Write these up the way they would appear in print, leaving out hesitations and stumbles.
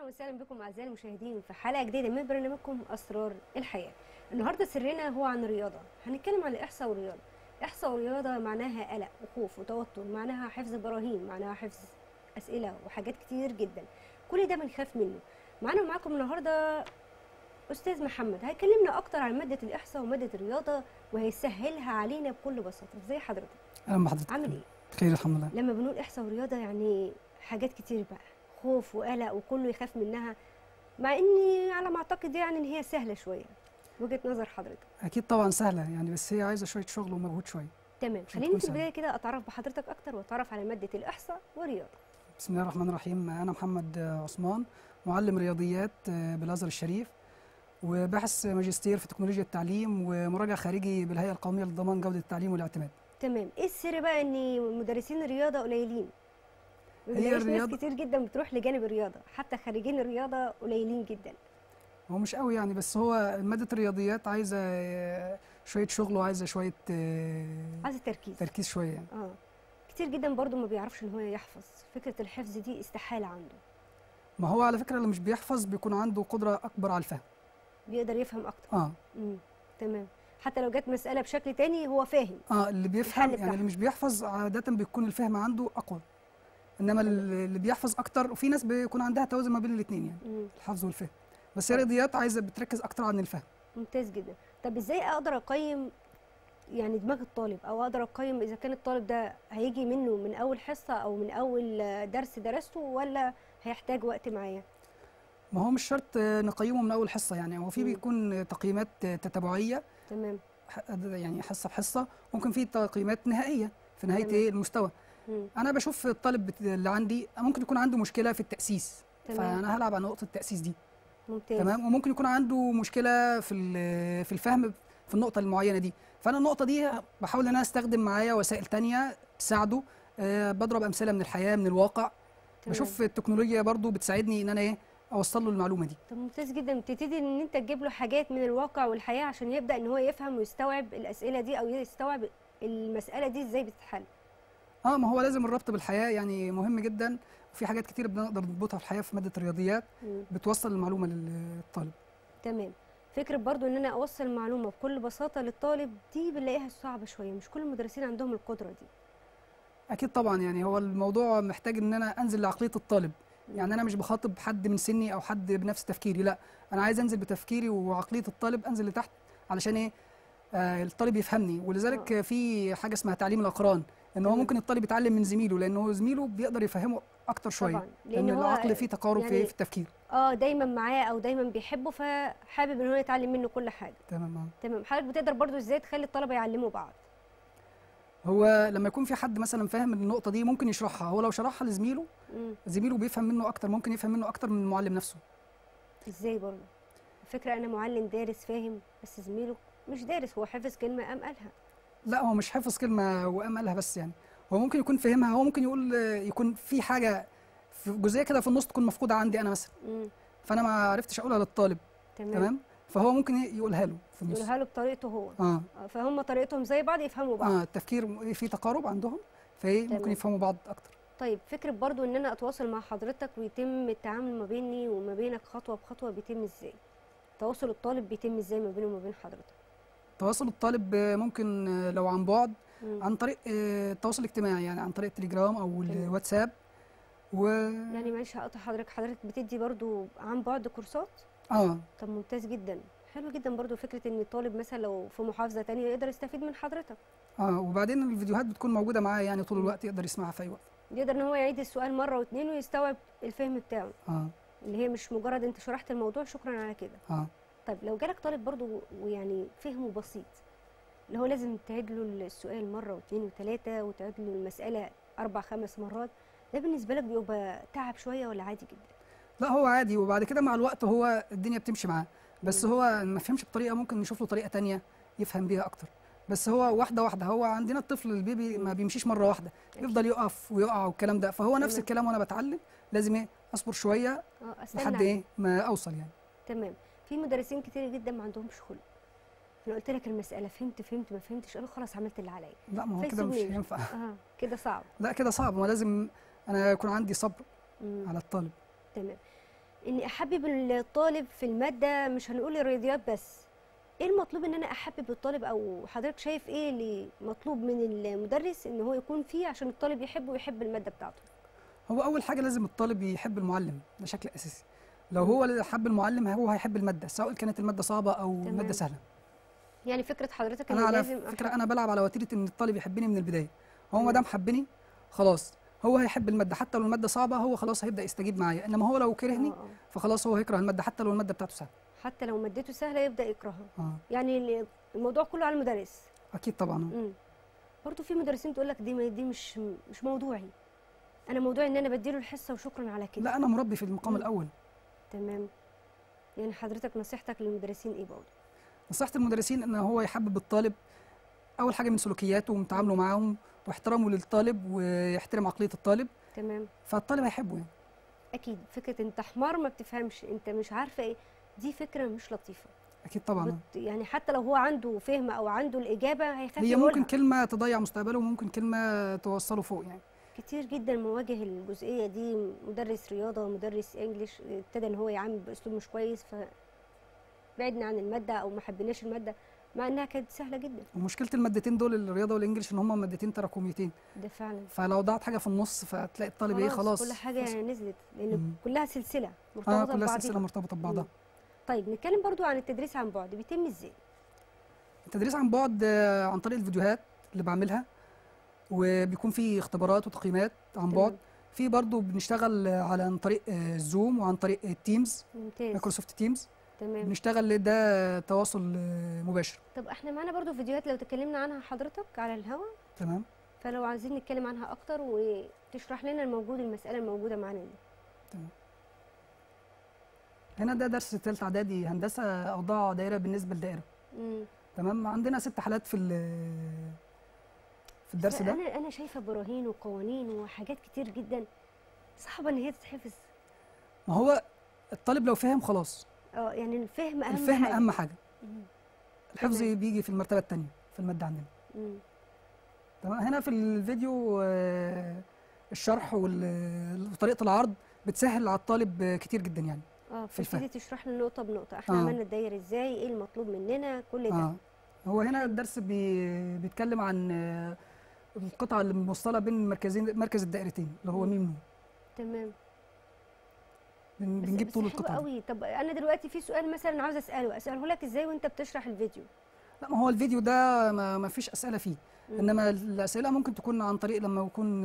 اهلا وسهلا بكم اعزائي المشاهدين في حلقه جديده من برنامجكم اسرار الحياه. النهارده سرنا هو عن الرياضه، هنتكلم عن الاحصاء والرياضه. احصاء ورياضه معناها قلق وخوف وتوتر، معناها حفظ براهين، معناها حفظ اسئله وحاجات كتير جدا، كل ده بنخاف منه. معانا ومعاكم النهارده استاذ محمد هيكلمنا اكتر عن ماده الاحصاء وماده الرياضه وهيسهلها علينا بكل بساطه. ازي حضرتك؟ اهلا بحضرتك. عامل ايه؟ بخير الحمد لله. لما بنقول احصاء ورياضه يعني حاجات كتير بقى، خوف وقلق وكله يخاف منها، مع اني على ما اعتقد يعني ان هي سهله شويه. وجهه نظر حضرتك؟ اكيد طبعا سهله يعني، بس هي عايزه شويه شغل ومجهود شويه. تمام، خليني في البدايه كده اتعرف بحضرتك اكتر واتعرف على ماده الاحصاء والرياضه. بسم الله الرحمن الرحيم. انا محمد عثمان، معلم رياضيات بالازهر الشريف، وباحث ماجستير في تكنولوجيا التعليم، ومراجع خارجي بالهيئه القوميه لضمان جوده التعليم والاعتماد. تمام، ايه السر بقى ان مدرسين الرياضه قليلين؟ هي ناس كتير جدا بتروح لجانب الرياضه، حتى خريجين الرياضه قليلين جدا. هو مش قوي يعني، بس هو ماده الرياضيات عايزه شويه شغل وعايزه شويه عايزه تركيز شويه يعني. كتير جدا برضو ما بيعرفش ان هو يحفظ، فكره الحفظ دي استحاله عنده. ما هو على فكره اللي مش بيحفظ بيكون عنده قدره اكبر على الفهم، بيقدر يفهم اكتر. تمام، حتى لو جت مساله بشكل تاني هو فاهم. اللي بيفهم يعني اللي مش بيحفظ عاده بيكون الفهم عنده اقوى، انما اللي بيحفظ اكتر، وفي ناس بيكون عندها توازن ما بين الاثنين يعني الحفظ والفهم، بس هي الرياضيات عايزه بتركز اكتر عن الفهم. ممتاز جدا. طب ازاي اقدر اقيم يعني دماغ الطالب، او اقدر اقيم اذا كان الطالب ده هيجي منه من اول حصه او من اول درس درسته، ولا هيحتاج وقت معايا؟ ما هو مش شرط نقيمه من اول حصه يعني، هو في بيكون تقييمات تتابعيه. تمام، يعني حصه بحصه، ممكن في تقييمات نهائيه في نهايه ايه المستوى. انا بشوف الطالب اللي عندي ممكن يكون عنده مشكله في التاسيس، فانا هلعب على نقطه التاسيس دي. ممتاز. تمام، وممكن يكون عنده مشكله في الفهم في النقطه المعينه دي، فانا النقطه دي بحاول ان انا استخدم معايا وسائل تانية تساعده. بضرب امثله من الحياه من الواقع. تمام. بشوف التكنولوجيا برضو بتساعدني ان انا اوصل له المعلومه دي. طب ممتاز جدا، بتبتدي ان انت تجيب له حاجات من الواقع والحياه عشان يبدا ان هو يفهم ويستوعب الاسئله دي، او يستوعب المساله دي ازاي بتتحل. ما هو لازم الربط بالحياه يعني مهم جدا، وفي حاجات كتير بنقدر نربطها في الحياه في ماده الرياضيات بتوصل المعلومه للطالب. تمام، فكره برضو ان انا اوصل المعلومه بكل بساطه للطالب دي بنلاقيها صعبه شويه، مش كل المدرسين عندهم القدره دي. اكيد طبعا يعني، هو الموضوع محتاج ان انا انزل لعقليه الطالب. يعني انا مش بخاطب حد من سني او حد بنفس تفكيري، لا، انا عايز انزل بتفكيري وعقليه الطالب، انزل لتحت علشان ايه؟ الطالب يفهمني. ولذلك في حاجه اسمها تعليم الاقران، ان هو ممكن الطالب يتعلم من زميله، لان هو زميله بيقدر يفهمه اكتر شويه طبعا، لان العقل فيه تقارب يعني في التفكير. دايما معاه او دايما بيحبه، فحابب ان هو يتعلم منه كل حاجه. تمام. تمام، حضرتك بتقدر برضو ازاي تخلي الطلبه يعلموا بعض؟ هو لما يكون في حد مثلا فاهم النقطه دي ممكن يشرحها، هو لو شرحها لزميله زميله بيفهم منه اكتر، ممكن يفهم منه اكتر من المعلم نفسه. ازاي برضه؟ الفكره انا معلم دارس فاهم، بس زميله مش دارس، هو حفظ كلمه قام قالها. لا، هو مش حفظ كلمه وقام قالها بس يعني، هو ممكن يكون فهمها، هو ممكن يكون في حاجه في جزئيه كده في النص تكون مفقوده عندي انا مثلا، فانا ما عرفتش اقولها للطالب. تمام، فهو ممكن يقولها له في النص، يقولها له بطريقته هو. فهم طريقتهم زي بعض، يفهموا بعض. التفكير في تقارب عندهم، فايه ممكن يفهموا بعض اكتر. طيب، فكره برضو ان انا اتواصل مع حضرتك ويتم التعامل ما بيني وما بينك خطوه بخطوه، بيتم ازاي؟ تواصل الطالب بيتم ازاي ما بينه وما بين حضرتك؟ تواصل الطالب ممكن لو عن بعد عن طريق التواصل الاجتماعي، يعني عن طريق التليجرام او الواتساب. يعني معلش هقطع حضرتك بتدي برضو عن بعد كورسات؟ طب ممتاز جدا، حلو جدا برضو فكره ان الطالب مثلا لو في محافظه ثانيه يقدر يستفيد من حضرتك. وبعدين الفيديوهات بتكون موجوده معاه يعني طول الوقت، يقدر يسمعها في اي وقت، يقدر ان هو يعيد السؤال مره واثنين ويستوعب الفهم بتاعه. اللي هي مش مجرد انت شرحت الموضوع شكرا على كده. طيب لو جالك طالب برضو ويعني فهمه بسيط، اللي هو لازم تعيد له السؤال مره واثنين وثلاثه، وتعيد له المساله 4 5 مرات، ده بالنسبه لك بيبقى تعب شويه ولا عادي جدا؟ لا، هو عادي، وبعد كده مع الوقت هو الدنيا بتمشي معاه، بس هو ما فهمش بطريقه ممكن نشوف له طريقه ثانيه يفهم بيها اكتر، بس هو واحده واحده. هو عندنا الطفل البيبي ما بيمشيش مره واحده، يفضل يقف ويقع والكلام ده، فهو نفس الكلام وانا بتعلم لازم اصبر شويه لحد ما اوصل يعني. تمام، في مدرسين كتير جدا ما عندهمش خلق، انا قلت لك المساله فهمت ما فهمتش، قالوا خلاص عملت اللي عليا. لا، ما هو كده مش هينفع. كده صعب. لا، كده صعب، ما لازم انا يكون عندي صبر على الطالب. تمام، اني احبب الطالب في الماده، مش هنقول الرياضيات بس. ايه المطلوب ان انا احبب الطالب، او حضرتك شايف ايه اللي مطلوب من المدرس ان هو يكون فيه عشان الطالب يحبه ويحب الماده بتاعته؟ هو اول حاجه لازم الطالب يحب المعلم، ده شكل اساسي. لو مم. هو اللي حب المعلم هو هيحب الماده، سواء كانت الماده صعبه او تمام. الماده سهله. يعني فكره حضرتك انا ان على لازم فكره أحب. انا بلعب على وتيره ان الطالب يحبني من البدايه. هو ما تمام. دام حبني خلاص هو هيحب الماده، حتى لو الماده صعبه هو خلاص هيبدا يستجيب معايا. انما هو لو كرهني اه فخلاص هو هيكره الماده حتى لو الماده بتاعته سهله. حتى لو مادته سهله يبدا يكرهها. اه يعني الموضوع كله على المدرس. اكيد طبعا. برضه في مدرسين تقول لك دي مش موضوعي، انا موضوعي ان انا بديله الحصه وشكرا على كده. لا انا مربي في المقام مم. الاول. تمام. يعني حضرتك نصيحتك للمدرسين ايه برضه؟ نصيحه المدرسين ان هو يحبب الطالب اول حاجه من سلوكياته ومن تعامله معاهم واحترامه للطالب ويحترم عقليه الطالب، تمام. فالطالب هيحبه يعني. اكيد فكره انت حمار ما بتفهمش، انت مش عارفه ايه، دي فكره مش لطيفه. اكيد طبعا. يعني حتى لو هو عنده فهم او عنده الاجابه هيخاف هي يقولها. ممكن كلمه تضيع مستقبله وممكن كلمه توصله فوق يعني. كتير جدا مواجه الجزئيه دي، مدرس رياضه مدرس انجليش ابتدى ان هو يعامل باسلوب مش كويس، فبعدنا عن الماده او ما حبيناش الماده مع انها كانت سهله جدا. ومشكله المادتين دول الرياضه والانجليش ان هم مادتين تراكميتين، ده فعلا. فلو ضاعت حاجه في النص فتلاقي الطالب ايه خلاص كل حاجه خلاص. نزلت لان مم. كلها سلسله مرتبطه كلها ببعضها. سلسله مرتبطه ببعضها. طيب نتكلم برضو عن التدريس عن بعد، بيتم ازاي؟ التدريس عن بعد عن طريق الفيديوهات اللي بعملها، وبيكون في اختبارات وتقييمات عن بعد. تمام. في برضه بنشتغل عن طريق الزوم وعن طريق التيمز، ممتاز. مايكروسوفت تيمز. تمام. بنشتغل ده تواصل مباشر. طب احنا معانا برضو فيديوهات لو تكلمنا عنها حضرتك على الهوا، تمام. فلو عايزين نتكلم عنها اكتر وتشرح لنا المسألة الموجودة معانا دي. تمام. هنا ده درس ثالثه اعدادي هندسه اوضاع دائره بالنسبه لدائره. تمام. عندنا 6 حالات في الدرس ده. انا شايفه براهين وقوانين وحاجات كتير جدا صعبه ان هي تتحفظ. ما هو الطالب لو فهم خلاص. يعني الفهم اهم الفهم حاجه. اهم حاجه. الحفظ تمام. بيجي في المرتبه الثانيه في الماده عندنا. تمام. هنا في الفيديو الشرح وطريقه العرض بتسهل على الطالب كتير جدا يعني. في الفهم. بتبتدي تشرح لنا نقطه بنقطه، احنا عملنا الدايره ازاي، ايه المطلوب مننا، كل ده. هو هنا الدرس بيتكلم عن القطعه اللي موصله بين مركز الدائرتين اللي هو ميم نون. تمام. بنجيب طول القطعه قوي. طب انا دلوقتي في سؤال مثلا عاوزه اساله لك ازاي وانت بتشرح الفيديو؟ لا ما هو الفيديو ده ما فيش اسئله فيه. انما الاسئله ممكن تكون عن طريق لما يكون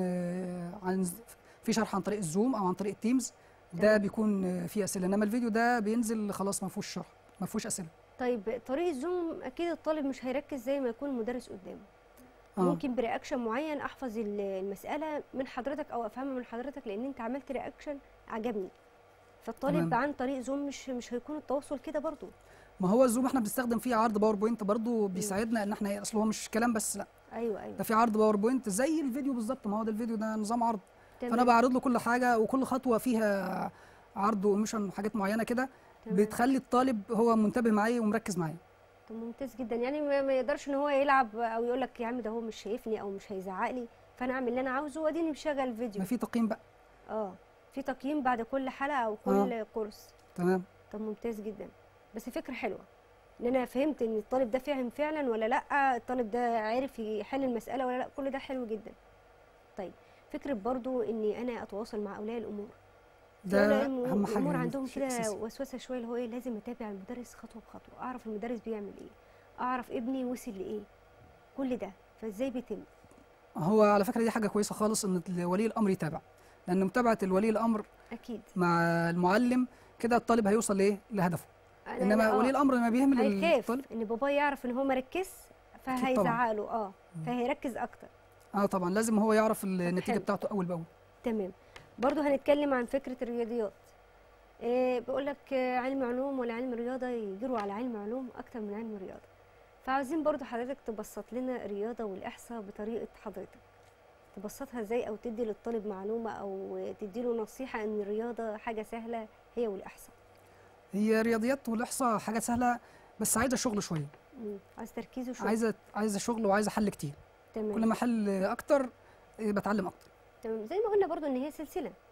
في شرح عن طريق الزوم او عن طريق التيمز، ده بيكون فيه اسئله. انما الفيديو ده بينزل خلاص ما فيهوش شرح، ما فيهوش اسئله. طيب طريق الزوم اكيد الطالب مش هيركز زي ما يكون المدرس قدامه. ممكن برياكشن معين احفظ المساله من حضرتك او افهمها من حضرتك لان انت عملت رياكشن عجبني. فالطالب عن طريق زوم مش هيكون التواصل كده برضو. ما هو الزوم احنا بنستخدم فيه عرض باوربوينت برضو بيساعدنا ان احنا اصل هو مش كلام بس، لا. ايوه ده في عرض باوربوينت زي الفيديو بالظبط. ما هو ده الفيديو ده نظام عرض. تمام. فانا بعرض له كل حاجه وكل خطوه فيها عرض وميشن حاجات معينه كده بتخلي الطالب هو منتبه معايا ومركز معايا. طب ممتاز جدا. يعني ما يقدرش ان هو يلعب او يقول لك يا عم ده هو مش شايفني او مش هيزعق لي فانا اعمل اللي انا عاوزه واديني مشغل الفيديو. ما في تقييم بقى. في تقييم بعد كل حلقه او كل كورس. تمام. طب ممتاز جدا. بس فكره حلوه ان انا فهمت ان الطالب ده فهم فعلا ولا لا، الطالب ده عارف يحل المساله ولا لا، كل ده حلو جدا. طيب فكره برضو اني انا اتواصل مع اولياء الامور. ده اهم حاجه. الامور عندهم كده وسوسه شويه اللي هو ايه، لازم اتابع المدرس خطوه بخطوه، اعرف المدرس بيعمل ايه، اعرف ابني وصل لايه، كل ده فازاي بيتم؟ هو على فكره دي حاجه كويسه خالص ان ولي الامر يتابع، لان متابعه الولي الامر اكيد مع المعلم كده الطالب هيوصل لايه لهدفه. انما ولي الامر لما بيهمل هيخاف ان باباه يعرف ان هو ما ركزش فهيزعق له فهيركز اكتر. طبعا لازم هو يعرف النتيجه بتاعته اول باول. تمام. برضو هنتكلم عن فكره الرياضيات. بيقول لك علم علوم ولا علم رياضه يجروا على علم علوم اكتر من علم رياضه. فعاوزين برضو حضرتك تبسط لنا الرياضه والاحصاء بطريقه حضرتك. تبسطها ازاي او تدي للطالب معلومه او تدي له نصيحه ان الرياضه حاجه سهله هي والاحصاء؟ هي الرياضيات والاحصاء حاجه سهله بس عايزه شغل شويه. عايز تركيز وشغل. عايزه شغل وعايزه حل كتير. تمام. كل ما احل اكتر بتعلم اكتر. تمام. زي ما قلنا برضو ان هي سلسله.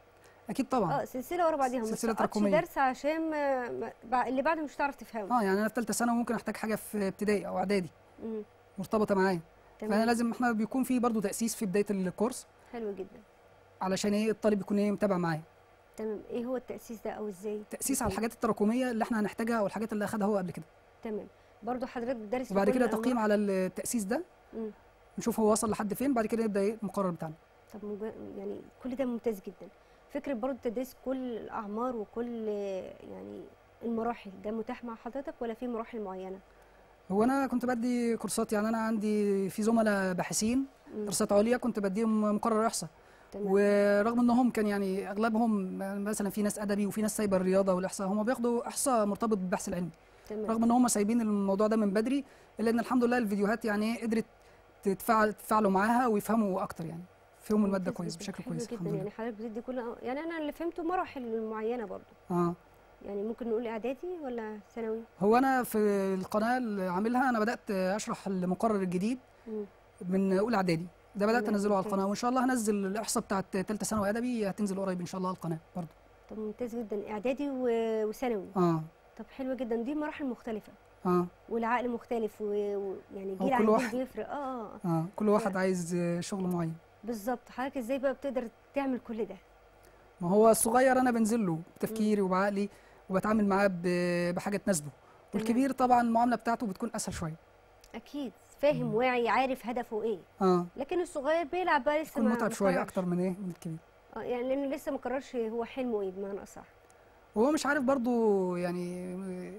اكيد طبعا. سلسله ورا بعضيها، ما سلسلة تسقطش تراكمية. درس عشان اللي بعده مش هتعرف تفهمه. يعني انا في ثالثه ثانوي ممكن احتاج حاجه في ابتدائي او اعدادي امم مرتبطه معايا. فانا تمام. لازم احنا بيكون في برضو تاسيس في بدايه الكورس، حلو جدا. علشان ايه الطالب يكون ايه متابع معايا. تمام. ايه هو التأسيس ده او ازاي؟ تاسيس على الحاجات التراكميه اللي احنا هنحتاجها او الحاجات اللي اخدها هو قبل كده، تمام. برضو حضرتك بتدرس وبعد لكل كده تقييم الأنواع؟ على التاسيس ده، مم. نشوف هو وصل لحد فين، بعد كده يبدا ايه المقرر بتاعنا. طب يعني كل ده ممتاز جدا. فكرة برضو تدريس كل الأعمار وكل يعني المراحل، ده متاح مع حضرتك ولا في مراحل معينة؟ هو انا كنت بدي كورسات، يعني انا عندي في زملاء باحثين مم. دراسات عليا كنت بديهم مقرر احصاء، تمام. ورغم انهم كان يعني اغلبهم مثلا في ناس ادبي وفي ناس سايبه الرياضه والاحصاء، هم بياخدوا احصاء مرتبط بالبحث العلمي، تمام. رغم ان هم سايبين الموضوع ده من بدري، الا ان الحمد لله الفيديوهات يعني قدرت تتفاعلوا معاها ويفهموا اكتر، يعني فهموا الماده ممتاز كويس جدا. بشكل حلو كويس جدا. الحمد لله. يعني حضرتك بتدي كل، يعني أنا اللي فهمته مراحل معينة برضو. اه يعني ممكن نقول إعدادي ولا ثانوي؟ هو انا في القناه اللي عاملها انا بدات اشرح المقرر الجديد مم. من اولى اعدادي، ده بدات تمام. انزله على ممتاز. القناه، وان شاء الله هنزل الاحصاء بتاعت ثالثه ثانوي ادبي هتنزل قريب ان شاء الله على القناه برضه. طب ممتاز جدا. إعدادي وثانوي. اه طب حلو جدا. دي مراحل مختلفة اه والعقل مختلف ويعني هو جيل كل عن جيل واحد بيفرق. كل واحد عايز شغل معين. بالظبط. حضرتك ازاي بقى بتقدر تعمل كل ده؟ ما هو الصغير انا بنزل له مم. بتفكيري وبعقلي وبتعامل معاه بحاجه تناسبه، تمام. والكبير طبعا المعامله بتاعته بتكون اسهل شويه. اكيد فاهم واعي عارف هدفه ايه. اه لكن الصغير بيلعب بقى لسه بيكون متعب ما شويه قررش. اكتر من ايه من الكبير. يعني لانه لسه ما قررش هو حلمه ايه بمعنى اصح. وهو مش عارف برضو يعني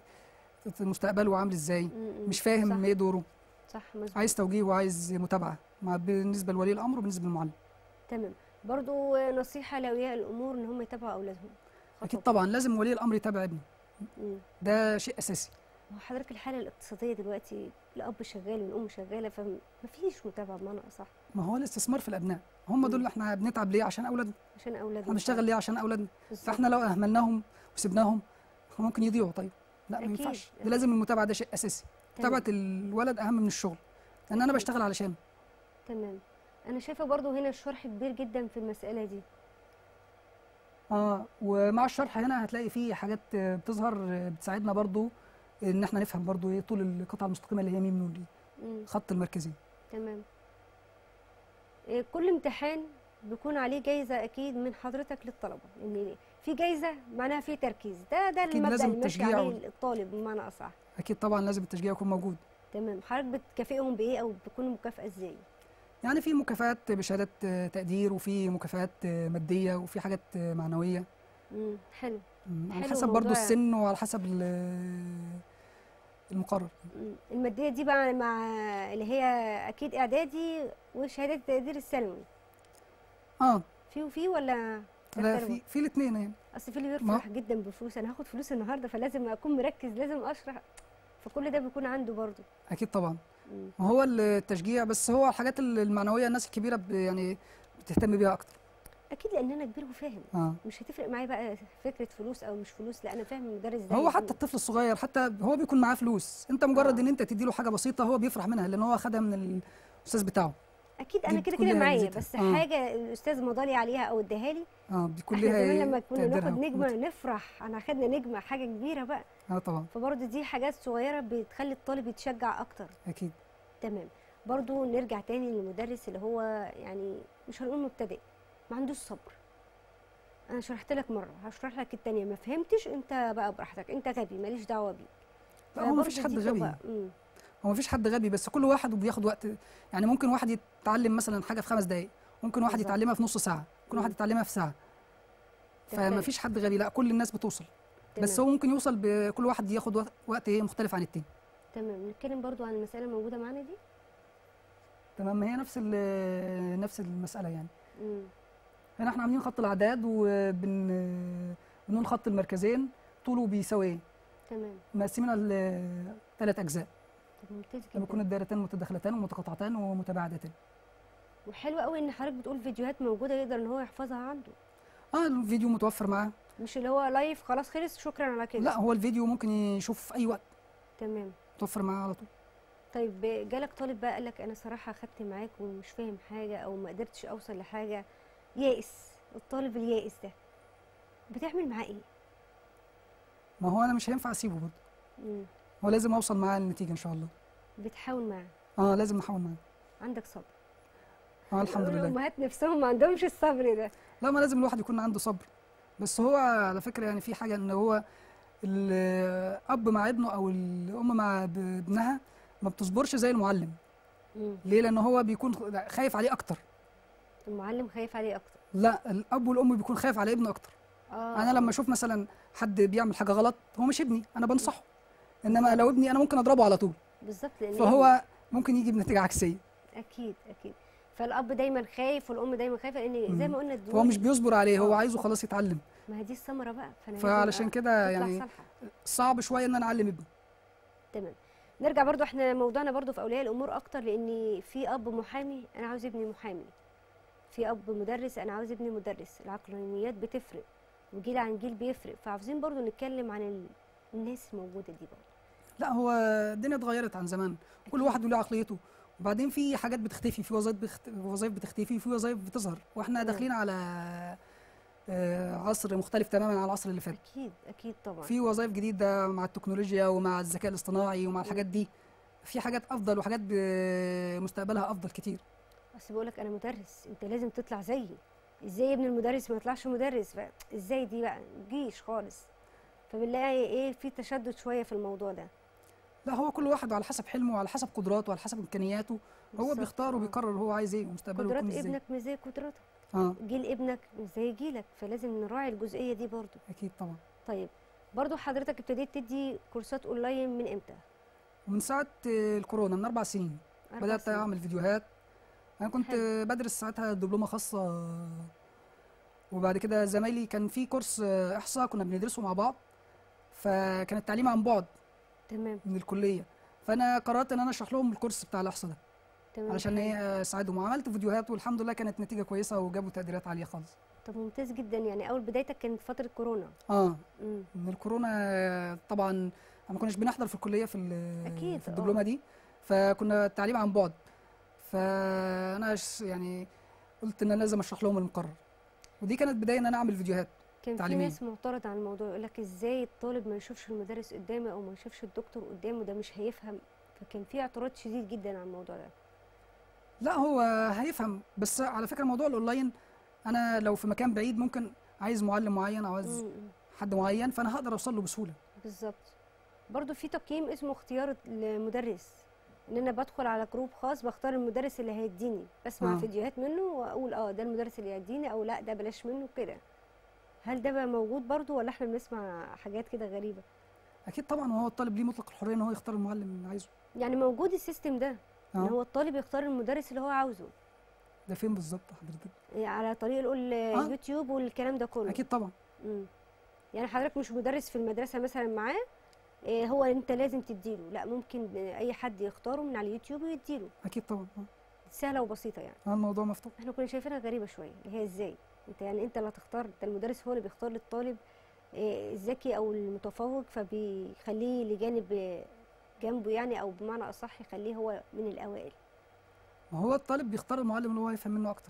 مستقبله عامل ازاي، مش فاهم صح. ايه دوره، صح مظبوط. عايز توجيه وعايز متابعه بالنسبه لولي الامر وبالنسبه للمعلم. تمام. برضو نصيحه لاولياء الامور ان هم يتابعوا اولادهم. اكيد خطوة. طبعا لازم ولي الامر يتابع ابنه، مم. ده شيء اساسي. هو حضرتك الحاله الاقتصاديه دلوقتي الاب شغال والام شغاله فمفيش متابعه بمعنى اصح. ما هو الاستثمار في الابناء، هم دول اللي احنا بنتعب ليه عشان اولادنا، عشان اولادنا. احنا بنشتغل ليه عشان اولادنا، بالظبط. فاحنا لو اهملناهم وسبناهم احنا ممكن يضيعوا. طيب لا ما أكيد. ينفعش، ده لازم المتابعه، ده شيء اساسي. تمام. متابعه الولد اهم من الشغل، لان انا أكيد. بشتغل علشان. تمام. انا شايفه برضو هنا الشرح كبير جدا في المساله دي. ومع الشرح هنا هتلاقي فيه حاجات بتظهر بتساعدنا برضو ان احنا نفهم برضو ايه طول القطعه المستقيمه اللي هي ميم نون دي، الخط المركزي. تمام. كل امتحان بيكون عليه جايزه اكيد من حضرتك للطلبه، لان في جايزه معناها في تركيز، ده أكيد المبدا لازم اللي ماشي التشجيع عليه الطالب بمعنى اصح. اكيد طبعا لازم التشجيع يكون موجود. تمام. حضرتك بتكافئهم بايه او بتكون المكافاه ازاي؟ يعني في مكافآت بشهادات تقدير، وفي مكافآت ماديه، وفي حاجات معنويه. حلو. على حلو حسب برضو موضوع. السن وعلى حسب المقرر. الماديه دي بقى مع اللي هي اكيد اعدادي وشهاده التقدير الثانوي. في ولا لا تختلفوا؟ في الاثنين يعني. اصل في اللي بيفرح جدا بالفلوس، انا هاخد فلوس النهارده فلازم اكون مركز، لازم اشرح، فكل ده بيكون عنده برضه. اكيد طبعا. ما هو التشجيع بس، هو الحاجات المعنويه الناس الكبيره يعني بتهتم بيها اكتر. اكيد لان انا كبير وفاهم. مش هتفرق معايا بقى فكره فلوس او مش فلوس، لا انا فاهم المدرس ده هو حتى الطفل الصغير حتى هو بيكون معاه فلوس، انت مجرد ان انت تدي له حاجه بسيطه هو بيفرح منها لان هو اخدها من الاستاذ بتاعه. اكيد انا كده كده معايا، بس حاجه الاستاذ مضالي عليها او اداها لي. بيكون ليها زمان لما كنا تقديرها ناخد نجمه نفرح، انا اخدنا نجمه حاجه كبيره بقى. طبعا. فبرضه دي حاجات صغيره بتخلي الطالب يتشجع اكتر. اكيد. تمام. برضه نرجع تاني للمدرس اللي هو يعني مش هنقول مبتدئ، ما عندوش صبر. انا شرحت لك مره هشرح لك التانيه، ما فهمتش انت بقى براحتك، انت غبي ماليش دعوه بيك. لا هو مفيش حد غبي، هو مفيش حد غبي، بس كل واحد بياخد وقت. يعني ممكن واحد يتعلم مثلا حاجه في 5 دقائق، ممكن واحد يتعلمها في نص ساعه، ممكن واحد يتعلمها في ساعه. فمفيش حد غبي، لا كل الناس بتوصل. بس هو ممكن يوصل بكل واحد ياخد وقت ايه مختلف عن التاني. تمام. نتكلم برضو عن المساله الموجوده معانا دي. تمام. هي نفس المساله يعني. هنا احنا عاملين خط الاعداد بنقول خط المركزين طوله بيساوي ايه. تمام. مقسمينها ل3 اجزاء. طب ممتاز جدا. بيكون الدائرتين متداخلتان ومتقاطعتان ومتباعدتان. وحلو قوي ان حضرتك بتقول فيديوهات موجوده يقدر ان هو يحفظها عنده. الفيديو متوفر معاه، مش اللي هو لايف خلاص خلص شكرا على كده. لا هو الفيديو ممكن يشوف في اي وقت. تمام. متوفر معاه على طول. طيب جالك طالب بقى قال لك انا صراحه خدت معاك ومش فاهم حاجه او ما قدرتش اوصل لحاجه، يائس، الطالب اليائس ده بتعمل معاه ايه؟ ما هو انا مش هينفع اسيبه برضه، مم. هو لازم اوصل معاه للنتيجه ان شاء الله. بتحاول معاه؟ لازم نحاول معاه. عندك صبر؟ الحمد لله. الامهات نفسهم ما عندهمش الصبر ده. لا، ما لازم الواحد يكون عنده صبر. بس هو على فكره يعني في حاجه، ان هو الاب مع ابنه او الام مع ابنها ما بتصبرش زي المعلم. مم. ليه؟ لان هو بيكون خايف عليه اكتر. المعلم خايف عليه اكتر. لا، الاب والام بيكون خايف على ابنه اكتر. انا لما اشوف مثلا حد بيعمل حاجه غلط، هو مش ابني، انا بنصحه. انما لو ابني انا ممكن اضربه على طول. بالظبط، لان فهو ممكن يجي بنتيجه عكسيه. اكيد اكيد. فالاب دايما خايف والام دايما خايفه، لان زي ما قلنا هو مش بيصبر عليه، هو آه. عايزه خلاص يتعلم. ما هي دي الثمره بقى، فانا فعلشان كده تطلع يعني صالحه. صعب شويه ان انا اعلم ابني. تمام. نرجع برضو، احنا موضوعنا برضو في اولياء الامور اكتر، لان في اب محامي انا عاوز ابني محامي، في اب مدرس انا عاوز ابني مدرس. العقلانيات بتفرق، وجيل عن جيل بيفرق، فعاوزين برضو نتكلم عن الناس الموجوده دي برضو. لا، هو الدنيا اتغيرت عن زمان، كل واحد له عقليته. وبعدين في حاجات بتختفي، في وظائف بتختفي، في وظائف بتظهر، واحنا داخلين على عصر مختلف تماما عن العصر اللي فات. اكيد اكيد طبعا. في وظائف جديده مع التكنولوجيا ومع الذكاء الاصطناعي ومع الحاجات دي، في حاجات افضل وحاجات مستقبلها افضل كتير. بس بقول لك انا مدرس، انت لازم تطلع زيي. ازاي ابن المدرس ما يطلعش مدرس؟ ازاي دي بقى؟ متجيش خالص. فبنلاقي ايه، في تشدد شويه في الموضوع ده. لا، هو كل واحد على حسب حلمه وعلى حسب قدراته وعلى حسب امكانياته، هو بيختار وبيقرر هو عايز ايه ومستقبله قدرات يكون ازاي. ابنك مش زي قدراتك، جيل ابنك مش زي جيلك، فلازم نراعي الجزئيه دي برضو. اكيد طبعا. طيب، برضو حضرتك ابتديت تدي كورسات اونلاين من امتى؟ من ساعه الكورونا، من 4 سنين. بدات اعمل فيديوهات. انا كنت بدرس ساعتها دبلومه خاصه، وبعد كده زمايلي كان في كورس احصاء كنا بندرسه مع بعض، فكان التعليم عن بعد. تمام. من الكليه. فانا قررت ان انا اشرح لهم الكورس بتاع الاحصاء ده. تمام. علشان ايه اساعدهم، وعملت فيديوهات والحمد لله كانت نتيجه كويسه وجابوا تقديرات عاليه خالص. طب ممتاز جدا. يعني اول بدايتك كانت فتره كورونا؟ من الكورونا طبعا. ما كناش بنحضر في الكليه أكيد في الدبلومه دي، فكنا التعليم عن بعد. فانا يعني قلت ان انا لازم اشرح لهم المقرر، ودي كانت بدايه ان انا اعمل فيديوهات كان تعليمية. في ناس معترضه على الموضوع، يقول لك ازاي الطالب ما يشوفش المدرس قدامه او ما يشوفش الدكتور قدامه، ده مش هيفهم. فكان في اعتراض شديد جدا على الموضوع ده. لا، هو هيفهم، بس على فكره موضوع الاونلاين، انا لو في مكان بعيد ممكن عايز معلم معين او عايز حد معين، فانا هقدر اوصل له بسهوله. بالظبط. برضو في تقييم اسمه اختيار المدرس، ان انا بدخل على جروب خاص بختار المدرس اللي هيديني، بسمع فيديوهات منه واقول ده المدرس اللي هيديني، او لا ده بلاش منه كده. هل ده بقى موجود برضو، ولا احنا بنسمع حاجات كده غريبه؟ اكيد طبعا، وهو الطالب ليه مطلق الحريه ان هو يختار المعلم اللي عايزه. يعني موجود السيستم ده ان هو الطالب يختار المدرس اللي هو عاوزه؟ ده فين بالظبط حضرتك؟ على طريق اليوتيوب والكلام ده كله؟ اكيد طبعا. يعني حضرتك مش مدرس في المدرسه مثلا معاه هو انت لازم تديله، لا ممكن اي حد يختاره من على اليوتيوب ويديله؟ اكيد طبعا. سهله وبسيطه يعني. الموضوع مفتوح. احنا كنا شايفينها غريبه شويه، اللي هي ازاي انت اللي هتختار؟ ده المدرس هو اللي بيختار للطالب الذكي او المتفوق، فبيخليه لجانب جنبه يعني، او بمعنى اصح يخليه هو من الاوائل. ما هو الطالب بيختار المعلم اللي هو يفهم منه اكتر،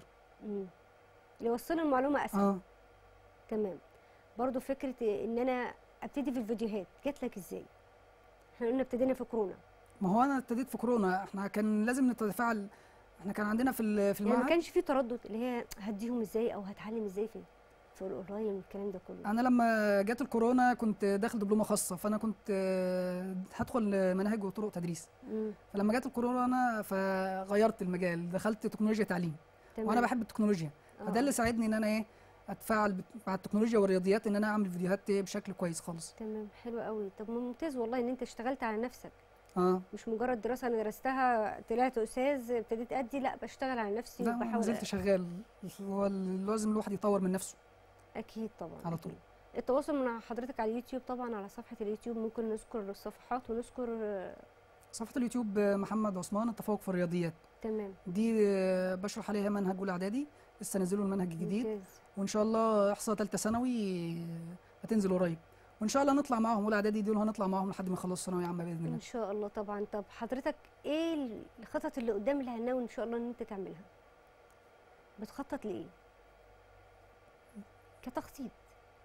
يوصله المعلومه اسهل. تمام. برضو فكره ان انا ابتدي في الفيديوهات جات لك ازاي؟ احنا قلنا ابتدينا في كورونا. ما هو انا ابتديت في كورونا، احنا كان لازم نتفاعل. احنا كان عندنا في المعهد يعني ما كانش في تردد اللي هي هديهم ازاي او هتعلم ازاي في الاونلاين والكلام ده كله؟ انا لما جت الكورونا كنت داخل دبلومه خاصه، فانا كنت هدخل مناهج وطرق تدريس. فلما جت الكورونا فغيرت المجال، دخلت تكنولوجيا تعليم. تمام. وانا بحب التكنولوجيا، فده اللي ساعدني ان انا اتفاعل مع التكنولوجيا والرياضيات، ان انا اعمل فيديوهات بشكل كويس خالص. تمام، حلو قوي. طب ممتاز والله ان انت اشتغلت على نفسك. مش مجرد دراسه انا درستها طلعت استاذ ابتديت ادي، لا بشتغل على نفسي وبحاول. لا، ما زلت شغال. هو لازم الواحد يطور من نفسه. اكيد طبعا. على طول. التواصل مع حضرتك على اليوتيوب طبعا، على صفحه اليوتيوب ممكن نذكر الصفحات ونذكر صفحه اليوتيوب محمد عثمان التفوق في الرياضيات. تمام. دي بشرح عليها منهج اولى اعدادي، لسه نزلوا المنهج الجديد. ممتاز. وان شاء الله احصاء ثالثه ثانوي هتنزل قريب، وان شاء الله نطلع معاهم اولى اعدادي دول، هنطلع معاهم لحد ما يخلصوا ثانويه عامه باذن الله ان شاء الله طبعا. طب حضرتك ايه الخطط اللي قدام اللي هنناوي ان شاء الله ان انت تعملها؟ بتخطط لايه كتخطيط؟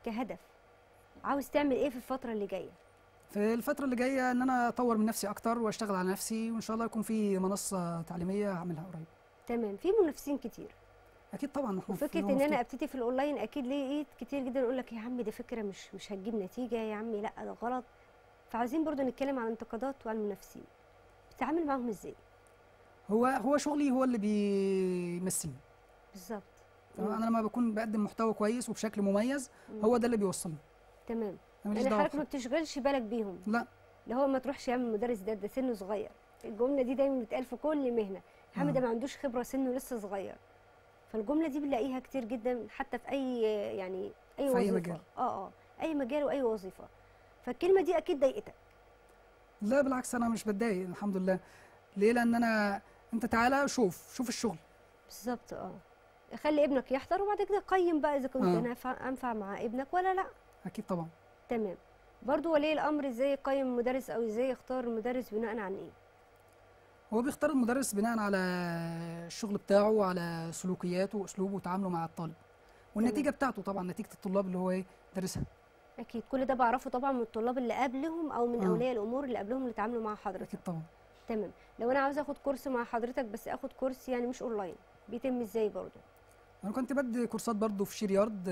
كهدف عاوز تعمل ايه في الفتره اللي جايه؟ في الفتره اللي جايه ان انا اطور من نفسي اكتر واشتغل على نفسي، وان شاء الله يكون في منصه تعليميه هعملها قريب. تمام. في منافسين كتير، اكيد طبعا. احنا وفكره ان انا ابتدي في الاونلاين اكيد ليه ايد كتير جدا يقول لك يا عم دي فكره مش هتجيب نتيجه، يا عمي لا ده غلط. فعاوزين برضو نتكلم عن الانتقادات وعن المنافسين، بتتعامل معاهم ازاي؟ هو شغلي هو اللي بيمثلني. بالظبط. تمام. انا لما بكون بقدم محتوى كويس وبشكل مميز هو ده اللي بيوصلني. تمام. انا ماليش يعني دعوه حضرتك ما بتشغلش بالك بيهم؟ لا. اللي هو ما تروحش يا عم المدرس ده سنه صغير. الجمله دي دايما بتقال في كل مهنه، يا عم ده ما عندوش خبره سنه لسه صغير. فالجمله دي بنلاقيها كتير جدا حتى في اي يعني اي في وظيفه. أي مجال. اي مجال واي وظيفه. فالكلمه دي اكيد ضايقتك. لا بالعكس، انا مش بتضايق الحمد لله. ليه؟ لان انت تعالى شوف الشغل. بالظبط. خلي ابنك يحضر وبعد كده قيم بقى اذا كنت انا انفع مع ابنك ولا لا. اكيد طبعا. تمام. برضو ولي الامر ازاي يقيم المدرس او ازاي يختار المدرس بناء عن ايه؟ هو بيختار المدرس بناء على الشغل بتاعه وعلى سلوكياته واسلوبه وتعامله مع الطالب، والنتيجه بتاعته طبعا، نتيجه الطلاب اللي هو درسها. اكيد كل ده بعرفه طبعا من الطلاب اللي قبلهم او من اولياء الامور اللي قبلهم اللي اتعاملوا مع حضرتك. اكيد طبعا. تمام. لو انا عاوزه اخد كورس مع حضرتك بس اخد كورس يعني مش اونلاين، بيتم ازاي برضو؟ انا كنت بدي كورسات برضو في شيريارد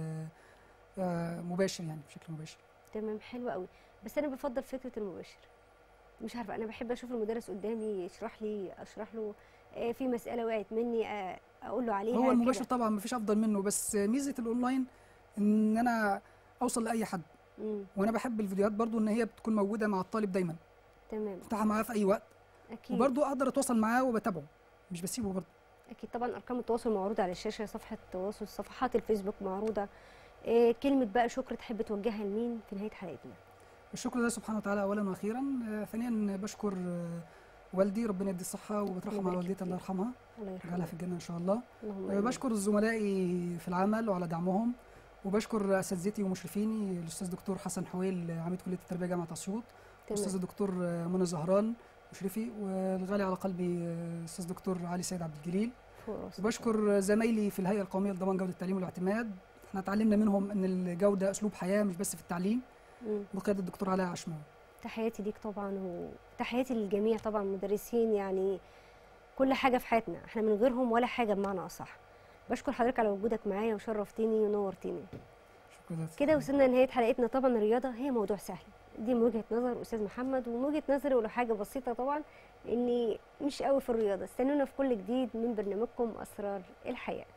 مباشر، يعني بشكل مباشر. تمام. حلو قوي. بس انا بفضل فكره المباشر. مش عارفه، انا بحب اشوف المدرس قدامي يشرح لي، اشرح له في مساله وقعت مني اقول له عليها. هو المباشر طبعا مفيش افضل منه، بس ميزه الاونلاين ان انا اوصل لاي حد. وانا بحب الفيديوهات برضو ان هي بتكون موجوده مع الطالب دايما. تمام. بفتحها معاه في اي وقت. اكيد. وبرضو اقدر اتواصل معاه وبتابعه، مش بسيبه برضو. اكيد طبعا. ارقام التواصل معروضه على الشاشه، صفحه التواصل، صفحات الفيسبوك معروضه. كلمه بقى شكر تحب توجهها لمين في نهايه حلقتنا؟ الشكر لله سبحانه وتعالى اولا واخيرا. ثانيا بشكر والدي، ربنا يدي الصحه وبترحم على والدتي الله يرحمها، يجعلها في الجنه ان شاء الله. بشكر زملائي في العمل وعلى دعمهم، وبشكر اساتذتي ومشرفيني الاستاذ دكتور حسن حويل عميد كليه التربيه جامعه اسيوط، الاستاذ الدكتور منى زهران مشرفي، والغالي على قلبي الاستاذ دكتور علي سيد عبد الجليل. وبشكر زمايلي في الهيئه القوميه لضمان جوده التعليم والاعتماد، احنا اتعلمنا منهم ان الجوده اسلوب حياه مش بس في التعليم، بقياده الدكتور علاء عشماوي. تحياتي ليك طبعا، وتحياتي للجميع طبعا. مدرسين يعني كل حاجه في حياتنا، احنا من غيرهم ولا حاجه بمعنى اصح. بشكر حضرتك على وجودك معايا وشرفتني ونورتني. شكرا. كده وصلنا لنهايه حلقتنا. طبعا الرياضه هي موضوع سهل، دي من وجهه نظر استاذ محمد، ومن وجهه نظري ولو حاجه بسيطه طبعا اني مش قوي في الرياضه. استنونا في كل جديد من برنامجكم اسرار الحياه.